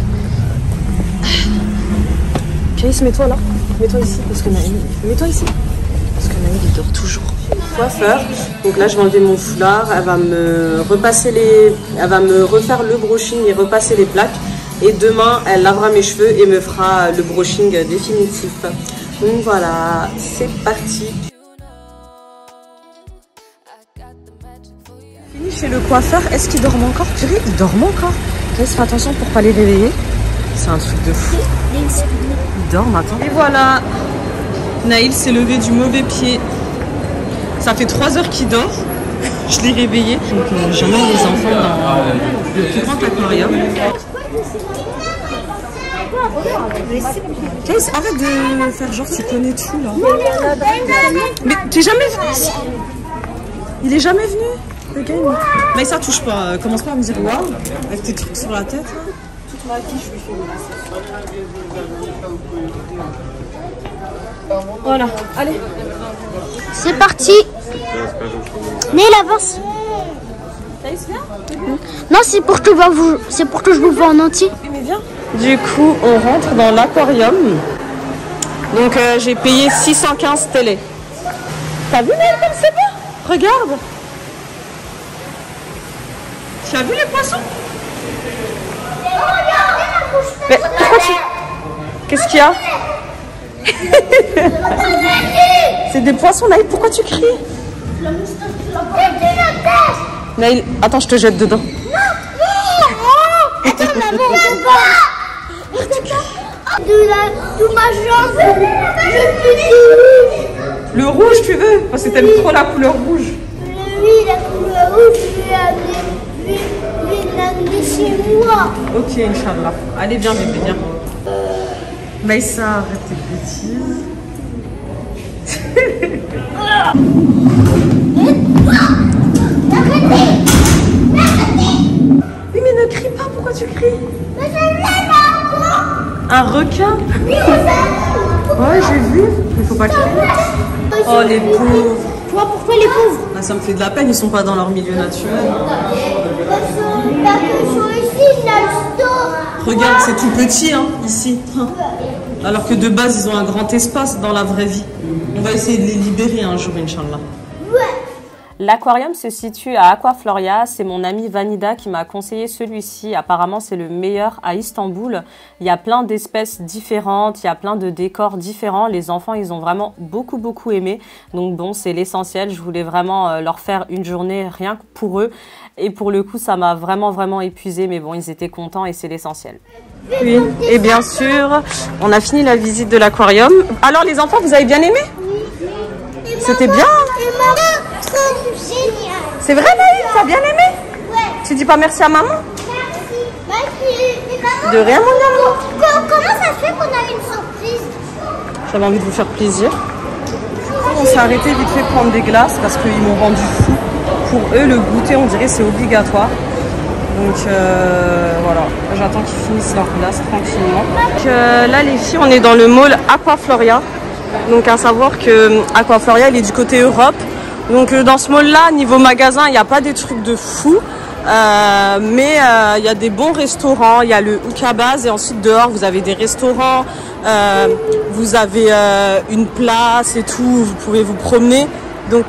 Speaker 2: Caïs, mets-toi là. Mets-toi ici. Parce que Naïl... Mets-toi ici. Parce que Naïl, il dort toujours. Coiffeur. Donc là, je vais enlever mon foulard. Elle va me repasser Elle va me refaire le brushing et repasser les plaques. Et demain, elle lavera mes cheveux et me fera le brushing définitif. Donc voilà, c'est parti. Fini chez le coiffeur. Est-ce qu'ils dorment encore? Purée, ils dorment encore. Laisse faire attention pour pas les réveiller. C'est un truc de fou. Ils dorment, attends. Et voilà. Naïl s'est levé du mauvais pied. Ça fait 3 heures qu'il dort. Je l'ai réveillé. Donc j'emmène les enfants dans le plus grand aquarium. Caïs, arrête de faire genre tu connais tout là. Mais t'es jamais venu? Il est jamais venu? Le gars, mais ça touche pas. Commence pas à me dire waouh avec tes trucs sur la tête. Toute ma vie, je lui fais. Voilà, allez.
Speaker 4: C'est parti. Nél avance. Non, c'est pour que je vous vois en entier.
Speaker 2: Mais viens. Du coup, on rentre dans l'aquarium. Donc, j'ai payé 615 télé. T'as vu, Naël, comme c'est beau? Regarde. Tu as vu les poissons? Mais pourquoi tu... Qu'est-ce qu'il y a? C'est des poissons, Naël, pourquoi tu cries? Naël, attends, je te jette dedans.
Speaker 4: Attends, maman, de ma jambe,
Speaker 2: Le rouge, tu veux? Parce que t'aimes trop la couleur rouge.
Speaker 4: oui, la couleur rouge, je vais l'amener chez moi.
Speaker 2: Ok, Inch'Allah. Allez, viens, bébé, viens. Maïssa, arrête tes bêtises. Oui, mais ne crie pas, pourquoi tu cries? Un requin? Ouais, j'ai vu. Il faut pas crier. Oh, les pauvres.
Speaker 4: Toi, pourquoi les pauvres?
Speaker 2: Ah, ça me fait de la peine, ils sont pas dans leur milieu naturel. Regarde, c'est tout petit, hein, ici. Alors que de base, ils ont un grand espace dans la vraie vie. On va essayer de les libérer un jour, Inch'Allah.
Speaker 3: L'aquarium se situe à Aquafloria. C'est mon amie Vanida qui m'a conseillé celui-ci. Apparemment, c'est le meilleur à Istanbul. Il y a plein d'espèces différentes, il y a plein de décors différents. Les enfants, ils ont vraiment beaucoup aimé. Donc bon, c'est l'essentiel. Je voulais vraiment leur faire une journée rien que pour eux. Et pour le coup, ça m'a vraiment épuisé. Mais bon, ils étaient contents et c'est l'essentiel.
Speaker 2: Oui, et bien sûr, on a fini la visite de l'aquarium. Alors les enfants, vous avez bien aimé? C'était bien? C'est vrai, Naïl, t'as bien aimé?
Speaker 4: Ouais.
Speaker 2: Tu dis pas merci à maman?
Speaker 4: Merci.
Speaker 2: De rien, mon amour.
Speaker 4: Comment ça se fait qu'on a une surprise?
Speaker 2: J'avais envie de vous faire plaisir. On s'est arrêté vite fait prendre des glaces parce qu'ils m'ont rendu fou. Pour eux, le goûter, on dirait, c'est obligatoire. Donc voilà, j'attends qu'ils finissent leur glace tranquillement. Donc, là, les filles, on est dans le mall Aquafloria. Donc à savoir que Aquafloria, il est du côté Europe. Donc dans ce mall-là, niveau magasin, il n'y a pas des trucs de fou. Mais il y a des bons restaurants. Il y a le Hookabaz et ensuite dehors, vous avez des restaurants. Vous avez une place et tout. Vous pouvez vous promener. Donc,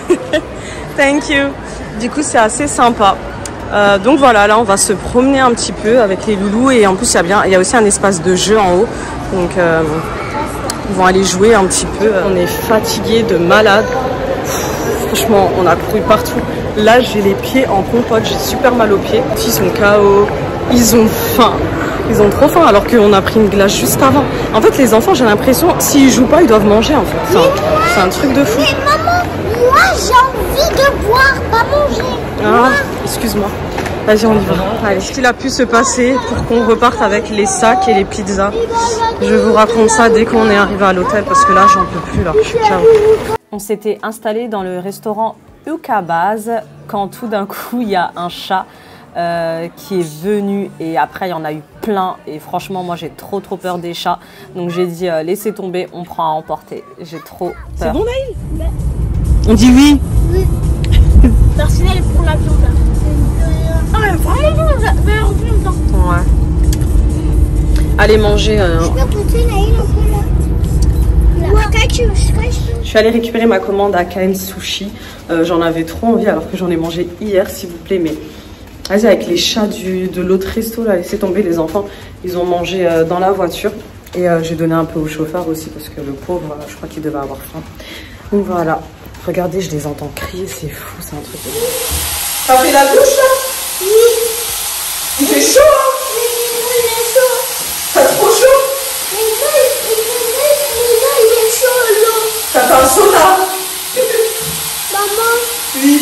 Speaker 2: thank you. Du coup, c'est assez sympa. Donc voilà, là, on va se promener un petit peu avec les loulous. Et en plus, il y a aussi un espace de jeu en haut. Donc, ils vont aller jouer un petit peu. On est fatigués de malade. Franchement, on a couru partout. Là, j'ai les pieds en compote. J'ai super mal aux pieds. Ils sont KO. Ils ont faim. Ils ont trop faim alors qu'on a pris une glace juste avant. En fait, les enfants, j'ai l'impression, s'ils jouent pas, ils doivent manger en fait. C'est un truc de fou.
Speaker 4: Mais maman, moi j'ai envie de boire, pas manger.
Speaker 2: Ah, excuse-moi. Vas-y, on y va. Allez, ce qu'il a pu se passer pour qu'on reparte avec les sacs et les pizzas. Je vous raconte ça dès qu'on est arrivé à l'hôtel parce que là, j'en peux plus. Là, je suis KO.
Speaker 3: On s'était installé dans le restaurant Hookabaz quand tout d'un coup, il y a un chat qui est venu et après il y en a eu plein et franchement moi j'ai trop peur des chats donc j'ai dit laissez tomber, on prend à emporter, j'ai trop peur.
Speaker 2: C'est bon Naïl? On dit oui.
Speaker 4: Oui. Merci Naël pour la viande. Ah mais vraiment longtemps.
Speaker 2: Ouais. Allez manger.
Speaker 4: Je peux goûter Naël un peu là.
Speaker 2: Je suis allée récupérer ma commande à KM Sushi. J'en avais trop envie alors que j'en ai mangé hier s'il vous plaît mais... Vas-y, avec les chats de l'autre resto, là, laissez tomber les enfants. Ils ont mangé dans la voiture. Et j'ai donné un peu au chauffeur aussi, parce que le pauvre, je crois qu'il devait avoir faim. Donc voilà. Regardez, je les entends crier, c'est fou, c'est un truc de fou. T'as fait la douche, là?
Speaker 4: Oui.
Speaker 2: Il fait chaud, hein?
Speaker 4: Oui, il est chaud.
Speaker 2: T'as trop chaud?
Speaker 4: Mais là, il est chaud, l'eau.
Speaker 2: T'as fait un sauna?
Speaker 4: Maman.
Speaker 2: Oui.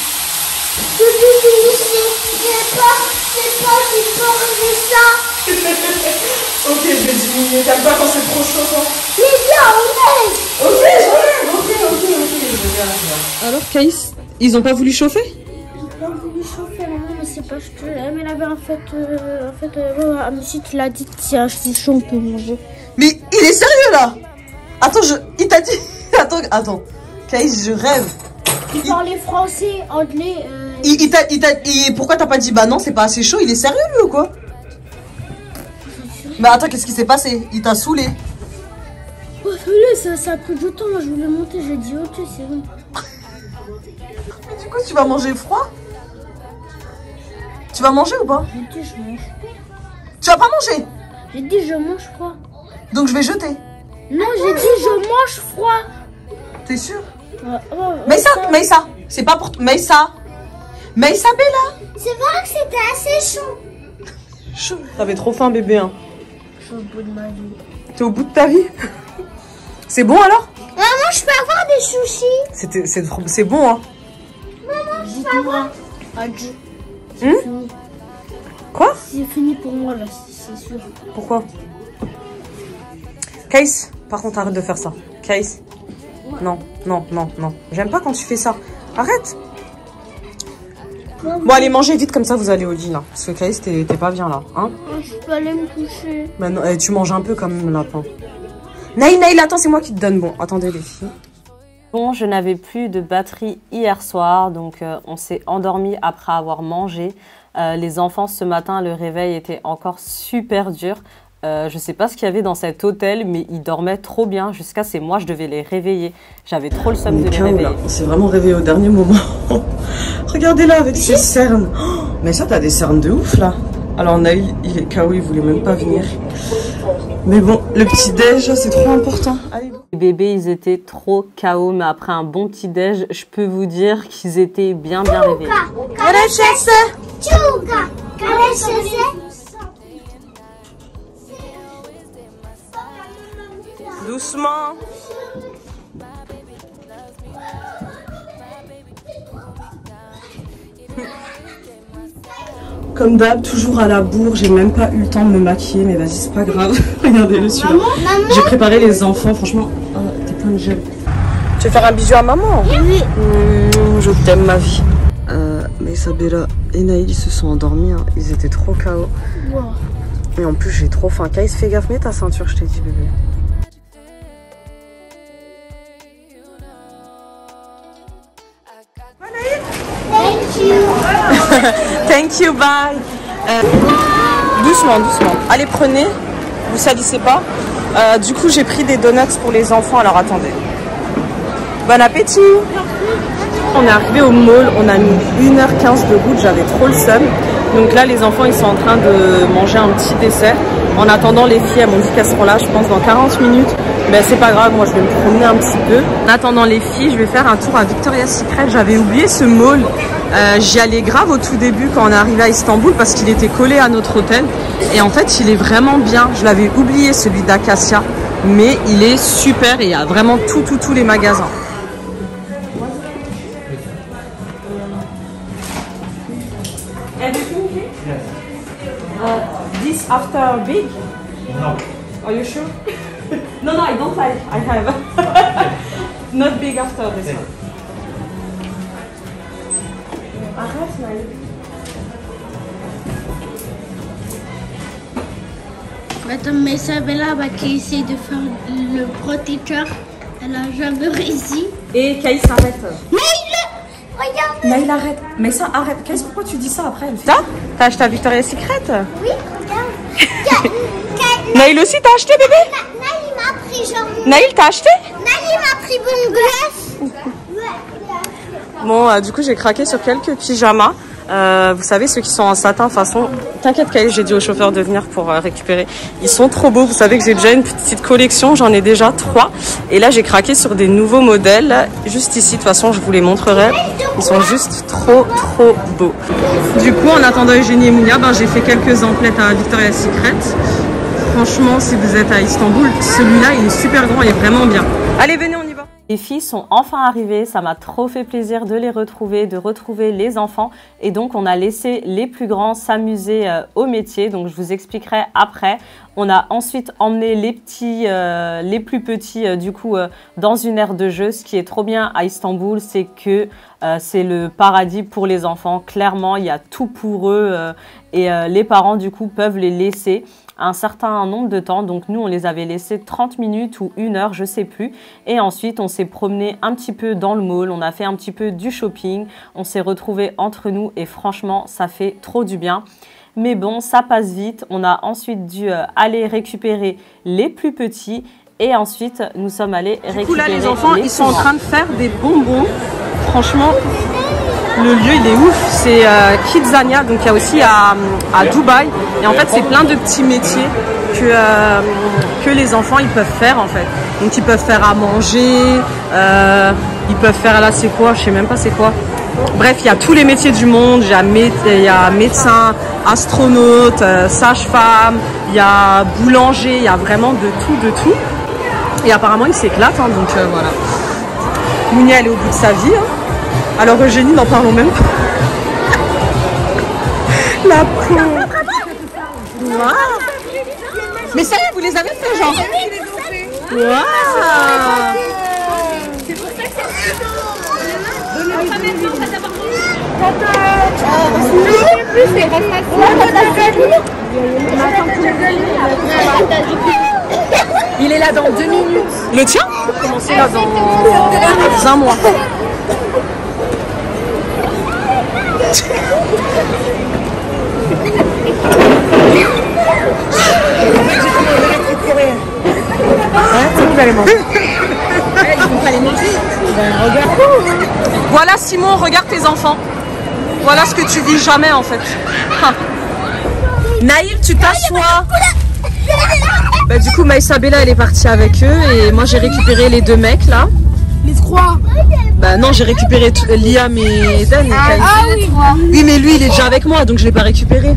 Speaker 4: C'est pas qu'il faut enlever ça.
Speaker 2: Ok, je vais diminuer. T'aimes pas quand c'est trop chaud, toi?
Speaker 4: Mais viens, on
Speaker 2: Ok, je alors, Caïs, ils ont pas voulu chauffer?
Speaker 4: Ils ont voulu chauffer, maman, mais c'est pas chaud. Mais elle avait en fait, monsieur qui l'a dit, tiens, c'est chaud, on peut manger.
Speaker 2: Mais il est sérieux, là? Attends, il t'a dit... Attends. Caïs, je rêve.
Speaker 4: Il parlait français, anglais,
Speaker 2: Pourquoi t'as pas dit bah non, c'est pas assez chaud? Il est sérieux lui ou quoi? Bah attends, qu'est-ce qui s'est passé? Il t'a saoulé?
Speaker 4: Oh, ça a pris du temps. Moi, je voulais monter. J'ai dit ok, c'est bon.
Speaker 2: Du coup, tu vas manger froid? Tu vas manger ou pas?
Speaker 4: J'ai dit je mange.
Speaker 2: Tu vas pas manger?
Speaker 4: J'ai dit je mange froid.
Speaker 2: Donc je vais jeter.
Speaker 4: Non, j'ai dit je mange froid.
Speaker 2: T'es sûr?
Speaker 4: Maïssa,
Speaker 2: c'est pas pour... Maïssa Bella.
Speaker 4: c'est vrai que c'était assez chaud.
Speaker 2: Chaud. T'avais trop faim bébé hein.
Speaker 4: Je suis au bout de ma vie.
Speaker 2: T'es au bout de ta vie? C'est bon alors?
Speaker 4: Maman, je peux avoir des sushis?
Speaker 2: C'est bon hein.
Speaker 4: Maman, dites-moi. Adji.
Speaker 2: Quoi?
Speaker 4: C'est fini pour moi là, c'est sûr.
Speaker 2: Pourquoi? Case, par contre arrête de faire ça. Case. Non. J'aime pas quand tu fais ça. Arrête. Bon allez manger vite comme ça vous allez au lit là. Parce que Case t'es pas bien là. Hein?
Speaker 4: Je peux aller me coucher.
Speaker 2: Mais non, tu manges un peu comme lapin. Naïl, attends c'est moi qui te donne. Bon attendez les filles.
Speaker 3: Bon, je n'avais plus de batterie hier soir, donc on s'est endormi après avoir mangé. Les enfants, ce matin, le réveil était encore super dur. Je sais pas ce qu'il y avait dans cet hôtel, mais ils dormaient trop bien jusqu'à c'est moi, je devais les réveiller. J'avais trop le somme de les réveiller.
Speaker 2: On s'est vraiment réveillé au dernier moment. Regardez là avec ses cernes. Oh, mais ça, t'as des cernes de ouf là. Alors Naïl, il est KO, il voulait même pas venir. Mais bon, le petit déj, c'est trop important. Allez.
Speaker 3: Les bébés, ils étaient trop KO, mais après un bon petit déj, je peux vous dire qu'ils étaient bien réveillés.
Speaker 2: Doucement. Comme d'hab, toujours à la bourre, j'ai même pas eu le temps de me maquiller, mais vas-y, c'est pas grave. Regardez-le celui-là. J'ai préparé les enfants, franchement, t'es plein de gel. Tu veux faire un bisou à maman?
Speaker 4: Oui.
Speaker 2: Je t'aime ma vie. Mais Isabella et Naïl, ils se sont endormis, hein. Ils étaient trop KO.
Speaker 4: Wow.
Speaker 2: Et en plus, j'ai trop faim. Kaïs, fais gaffe, mets ta ceinture, je t'ai dit, bébé.
Speaker 4: Thank you.
Speaker 2: Thank you, bye. Doucement. Allez, prenez. Vous salissez pas. Du coup, j'ai pris des donuts pour les enfants. Alors, attendez. Bon appétit. On est arrivé au mall. On a mis 1h15 de route. J'avais trop le seum. Donc là, les enfants, ils sont en train de manger un petit dessert. En attendant, les filles, elles m'ont dit qu'elles seront là, je pense, dans 40 minutes. Ben, c'est pas grave, moi, je vais me promener un petit peu. En attendant les filles, je vais faire un tour à Victoria's Secret. J'avais oublié ce mall. J'y allais grave au tout début quand on est arrivé à Istanbul parce qu'il était collé à notre hôtel. Et en fait, il est vraiment bien. Je l'avais oublié, celui d'Acacia. Mais il est super et il y a vraiment tous les magasins. This after big?
Speaker 6: No.
Speaker 2: Are you sure? No, I don't like. I have. Not big after this one. Arrête, Naïl.
Speaker 4: Madame Isabella qui essaie de faire le protecteur, elle a jamais réussi.
Speaker 2: Et Kaïs, arrête.
Speaker 4: Regarde.
Speaker 2: Naïl, arrête. Mais ça, arrête. Kaïs, pourquoi tu dis ça après? T'as acheté à Victoria's Secret?
Speaker 4: Oui, regarde.
Speaker 2: Naïl aussi, t'as acheté, bébé?
Speaker 4: Naïl m'a pris genre.
Speaker 2: Naïl, t'as acheté?
Speaker 4: Naïl m'a pris une glace.
Speaker 2: Bon, du coup, j'ai craqué sur quelques pyjamas. Vous savez, ceux qui sont en satin, de toute façon, t'inquiète Kaïs, j'ai dit au chauffeur de venir pour récupérer. Ils sont trop beaux. Vous savez que j'ai déjà une petite collection, j'en ai déjà 3. Et là, j'ai craqué sur des nouveaux modèles. Juste ici, de toute façon, je vous les montrerai. Ils sont juste trop beaux. Du coup, en attendant Eugénie et Mounia, j'ai fait quelques emplettes à Victoria's Secret. Franchement, si vous êtes à Istanbul, celui-là, il est super grand, il est vraiment bien. Allez, venez, on y va.
Speaker 3: Les filles sont enfin arrivées, ça m'a trop fait plaisir de les retrouver, de retrouver les enfants. Et donc, on a laissé les plus grands s'amuser au métier. Donc, je vous expliquerai après. On a ensuite emmené les petits, les plus petits, du coup, dans une aire de jeu. Ce qui est trop bien à Istanbul, c'est que c'est le paradis pour les enfants. Clairement, il y a tout pour eux et les parents, du coup, peuvent les laisser. un certain nombre de temps. Donc nous, on les avait laissés 30 minutes ou 1 heure, je sais plus. Et ensuite, on s'est promené un petit peu dans le mall, on a fait un petit peu du shopping, on s'est retrouvés entre nous et franchement, ça fait trop du bien. Mais bon, ça passe vite. On a ensuite dû aller récupérer les plus petits et ensuite, nous sommes allés récupérer.
Speaker 2: Du coup, là, les enfants, ils sont en
Speaker 3: grands.
Speaker 2: train de faire des bonbons. Franchement, le lieu, il est ouf. C'est Kidzania, donc il y a aussi à Dubaï. Et en fait, c'est plein de petits métiers que les enfants, ils peuvent faire, en fait. Donc, ils peuvent faire à manger, ils peuvent faire, là, c'est quoi? Je sais même pas c'est quoi. Bref, il y a tous les métiers du monde. Il y a médecin, astronaute, sage-femme, il y a boulanger, il y a vraiment de tout. Et apparemment, il s'éclate, hein, donc voilà. Mounia, elle est au bout de sa vie. Hein. Alors Eugénie, n'en parlons même pas. La pauvre. Wow. Mais ça y est, vous les avez fait, genre. Waouh.
Speaker 5: Il est là dans 2 minutes.
Speaker 2: Le tien? Commencer là dans un mois. Vous allez manger. Voilà Simon, regarde tes enfants. Voilà ce que tu vis jamais en fait. Ha. Naïl, tu t'assois. Bah, du coup, Maïsabella, elle est partie avec eux et moi j'ai récupéré les 2 mecs là.
Speaker 5: Les 3.
Speaker 2: Bah non, j'ai récupéré Liam et Dan. Oui, mais lui, il est déjà avec moi, donc je l'ai pas récupéré.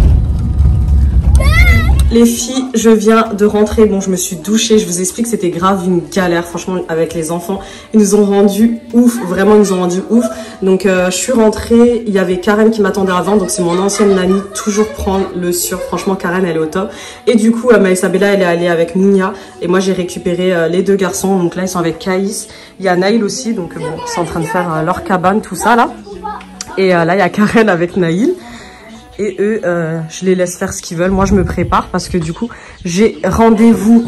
Speaker 2: Les filles, je viens de rentrer. Bon, je me suis douchée. Je vous explique que c'était grave une galère, franchement, avec les enfants. Ils nous ont rendu ouf. Vraiment, ils nous ont rendu ouf. Donc, je suis rentrée. Il y avait Karen qui m'attendait avant. Donc, c'est mon ancienne nanny. Toujours prendre le sur. Franchement, Karen, elle est au top. Et du coup, Maïsabella, elle est allée avec Mounia. Et moi, j'ai récupéré les 2 garçons. Donc là, ils sont avec Caïs. Il y a Naïl aussi. Donc, bon, ils sont en train de faire leur cabane, tout ça, là. Et là, il y a Karen avec Naïl. Et eux, je les laisse faire ce qu'ils veulent. Moi, je me prépare parce que du coup, j'ai rendez-vous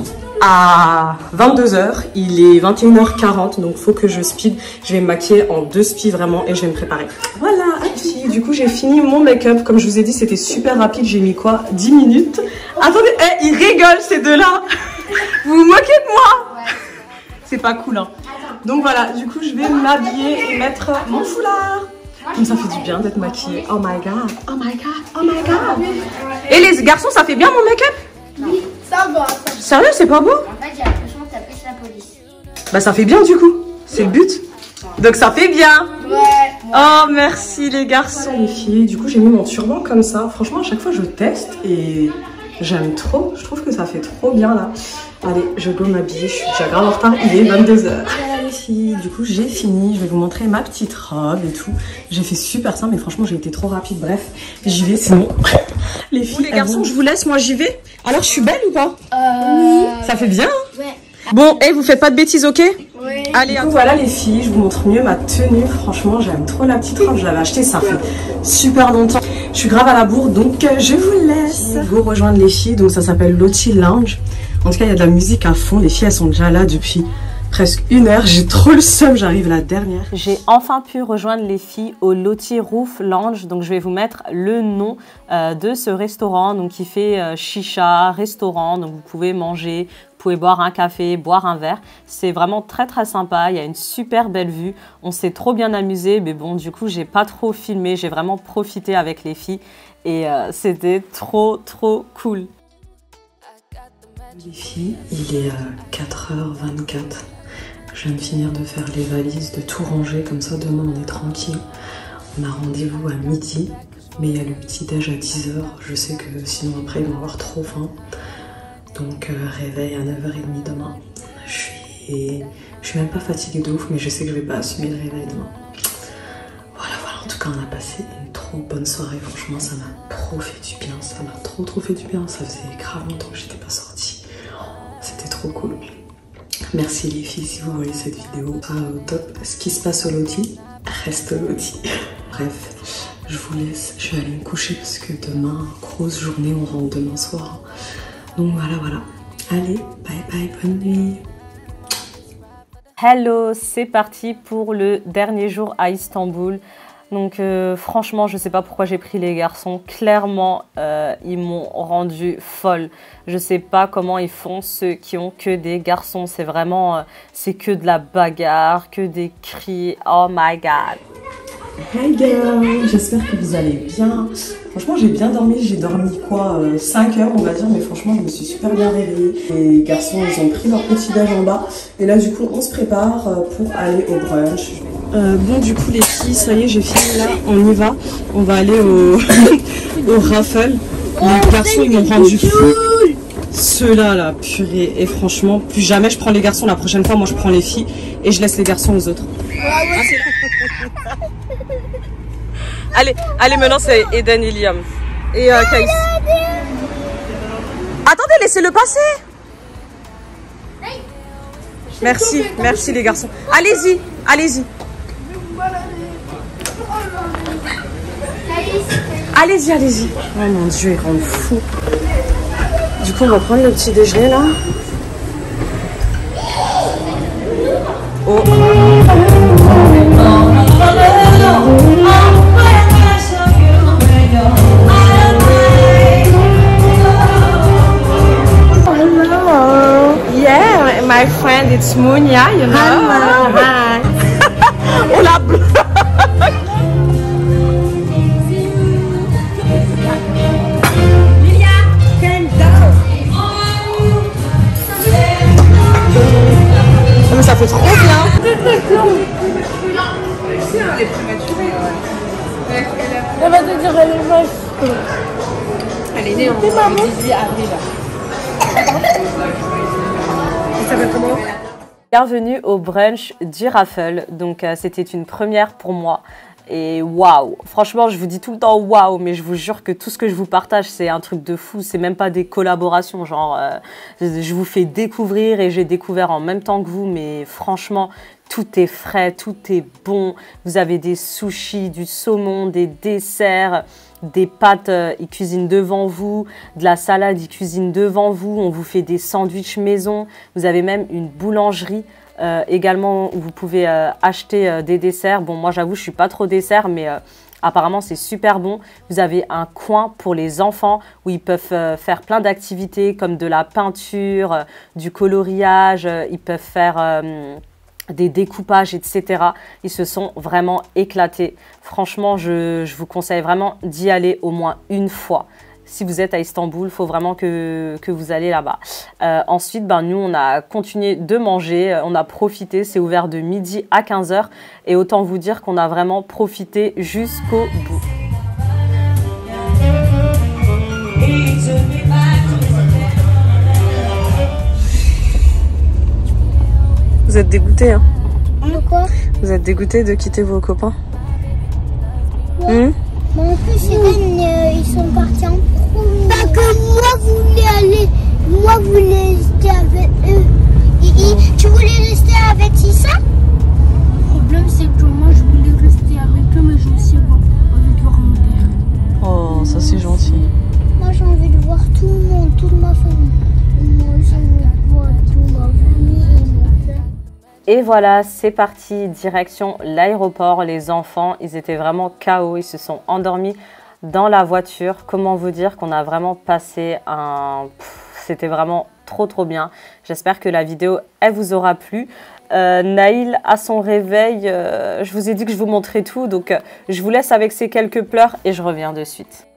Speaker 2: à 22 h. Il est 21 h 40, donc faut que je speed. Je vais me maquiller en 2 speeds vraiment et je vais me préparer. Voilà, filles, du coup, j'ai fini mon make-up. Comme je vous ai dit, c'était super rapide. J'ai mis quoi? 10 minutes. Attendez, ils rigolent ces deux-là. Vous vous moquez de moi? Ouais. C'est pas cool, hein. Donc voilà, du coup, je vais m'habiller et mettre mon foulard. Comme ça fait du bien d'être maquillée. Oh my god, oh my god, oh my god. Et les garçons, ça fait bien mon make-up?
Speaker 4: Oui, ça va.
Speaker 2: Sérieux, c'est pas beau?
Speaker 4: En fait, j'ai l'impression que t'as plus la police.
Speaker 2: Bah ça fait bien du coup, c'est le but. Donc ça fait bien.
Speaker 4: Ouais.
Speaker 2: Oh merci les garçons. Les filles, du coup j'ai mis mon turban comme ça. Franchement à chaque fois je teste et j'aime trop. Je trouve que ça fait trop bien là. Allez, je go m'habiller, je suis déjà grave en retard, il est 22 h. Voilà les filles, du coup j'ai fini, je vais vous montrer ma petite robe et tout. J'ai fait super simple mais franchement j'ai été trop rapide, bref, j'y vais sinon. Les filles, les garçons, je vous laisse, moi j'y vais. Alors je suis belle ou pas?
Speaker 4: Oui.
Speaker 2: Ça fait bien hein?
Speaker 4: Ouais.
Speaker 2: Bon, et vous faites pas de bêtises, ok?
Speaker 4: Oui.
Speaker 2: Allez, du coup, voilà les filles, je vous montre mieux ma tenue. Franchement, j'aime trop la petite robe, je l'avais achetée, ça fait super longtemps. Je suis grave à la bourre, donc je vous laisse. Vous rejoindre les filles, donc ça s'appelle Loti Lounge. En tout cas, il y a de la musique à fond. Les filles, elles sont déjà là depuis presque 1 heure. J'ai trop le seum, j'arrive la dernière.
Speaker 3: J'ai enfin pu rejoindre les filles au Loti Roof Lounge. Donc, je vais vous mettre le nom de ce restaurant. Donc, qui fait chicha, restaurant. Donc, vous pouvez manger, vous pouvez boire un café, boire un verre. C'est vraiment très, très sympa. Il y a une super belle vue. On s'est trop bien amusé. Mais bon, du coup, j'ai pas trop filmé. J'ai vraiment profité avec les filles. Et c'était trop, trop cool.
Speaker 2: Les filles, il est 4h24. Je viens de finir de faire les valises, de tout ranger, comme ça demain on est tranquille. On a rendez-vous à midi, mais il y a le petit déj à 10 h. Je sais que sinon après ils vont avoir trop faim. Donc réveil à 9h30 demain. Je suis même pas fatiguée de ouf, mais je sais que je vais pas assumer le réveil demain. Voilà, en tout cas on a passé une trop bonne soirée. Franchement ça m'a trop fait du bien, ça m'a trop fait du bien. Ça faisait grave longtemps que j'étais pas sortie. C'était trop cool. Merci les filles si vous voyez cette vidéo. Au top. Ce qui se passe au Loti reste au Loti. Bref, je vous laisse. Je vais aller me coucher parce que demain, grosse journée, on rentre demain soir. Donc voilà. Allez, bye bye, bonne nuit.
Speaker 3: Hello, c'est parti pour le dernier jour à Istanbul. Donc franchement, je sais pas pourquoi j'ai pris les garçons. Clairement, ils m'ont rendu folle. Je sais pas comment ils font ceux qui ont que des garçons. C'est vraiment, c'est que de la bagarre, que des cris. Oh my god.
Speaker 2: Hey girl, j'espère que vous allez bien. Franchement, j'ai bien dormi. J'ai dormi quoi 5 heures on va dire, mais franchement, je me suis super bien réveillée. Les garçons, ils ont pris leur petit déj en bas. Et là, du coup, on se prépare pour aller au brunch. Bon, du coup, les filles, ça y est, j'ai fini là. On y va. On va aller au, au raffle. Les garçons, ils m'ont rendu fou. Ceux-là, là, purée. Et franchement, plus jamais je prends les garçons. La prochaine fois, moi, je prends les filles et je laisse les garçons aux autres.
Speaker 3: Allez, maintenant c'est Eden et Liam. Et Kaïs. Attendez, laissez-le passer. Merci les garçons. Allez-y. Allez-y. Oh mon Dieu, ils rendent fou. Du coup, on va prendre le petit déjeuner là. Oh. Yeah, my friend, it's Munya, you know. Hi. Oh la blague. Lilia, calm down. Oh, mais ça fait trop bien. Elle est prématurée. Elle va te dire, elle est moche. Elle est née en 18 avril. Bienvenue au brunch du raffle. Donc c'était une première pour moi et waouh, franchement je vous dis tout le temps waouh, mais je vous jure que tout ce que je vous partage c'est un truc de fou. C'est même pas des collaborations, genre je vous fais découvrir et j'ai découvert en même temps que vous, mais franchement tout est frais, tout est bon. Vous avez des sushis, du saumon, des desserts, des pâtes, ils cuisinent devant vous, de la salade, ils cuisinent devant vous, on vous fait des sandwichs maison, vous avez même une boulangerie également où vous pouvez acheter des desserts. Bon, moi j'avoue, je suis pas trop dessert, mais apparemment c'est super bon. Vous avez un coin pour les enfants où ils peuvent faire plein d'activités comme de la peinture, du coloriage, ils peuvent faire des découpages, etc. Ils se sont vraiment éclatés. Franchement, je vous conseille vraiment d'y aller au moins une fois. Si vous êtes à Istanbul, il faut vraiment que vous allez là-bas. Ensuite, nous, on a continué de manger. On a profité. C'est ouvert de midi à 15 h. Et autant vous dire qu'on a vraiment profité jusqu'au bout. Vous êtes dégoûtés, hein?
Speaker 4: De quoi?
Speaker 3: Vous êtes dégoûtés de quitter vos copains?
Speaker 4: Ouais. Mais en plus, ils sont partis en premier. Parce que moi, vous voulez aller. Moi, vous voulez rester avec eux. Tu voulais rester avec Issa? Le problème, c'est que moi, je voulais rester avec eux, mais je me suis envie de voir mon père.
Speaker 3: Oh, ça c'est gentil.
Speaker 4: Moi, j'ai envie de voir tout le monde, toute ma famille. Moi, j'ai envie de voir toute ma famille et mon père.
Speaker 3: Et voilà, c'est parti, direction l'aéroport. Les enfants, ils étaient vraiment KO, ils se sont endormis dans la voiture. Comment vous dire qu'on a vraiment passé un... C'était vraiment trop bien. J'espère que la vidéo, elle vous aura plu. Naïl, à son réveil, je vous ai dit que je vous montrais tout. Donc, je vous laisse avec ces quelques pleurs et je reviens de suite.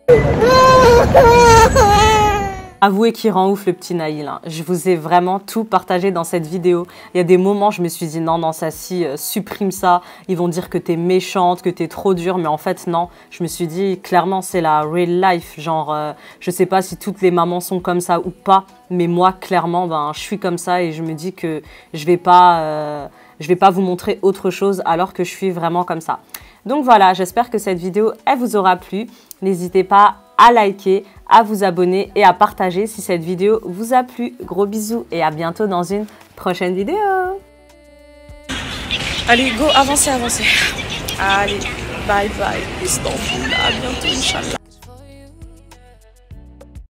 Speaker 3: Avouez qu'il rend ouf le petit Naïl. Hein. Je vous ai vraiment tout partagé dans cette vidéo. Il y a des moments, je me suis dit non, Sassy, supprime ça. Ils vont dire que t'es méchante, que t'es trop dure. Mais en fait, non. Je me suis dit, clairement, c'est la real life. Genre, je sais pas si toutes les mamans sont comme ça ou pas. Mais moi, clairement, je suis comme ça et je me dis que je vais pas vous montrer autre chose alors que je suis vraiment comme ça. Donc voilà, j'espère que cette vidéo, elle vous aura plu. N'hésitez pas à liker, à vous abonner et à partager si cette vidéo vous a plu. Gros bisous et à bientôt dans une prochaine vidéo. Allez, go, avancez. Allez, bye bye. Istanbul, à bientôt, Inch'Allah.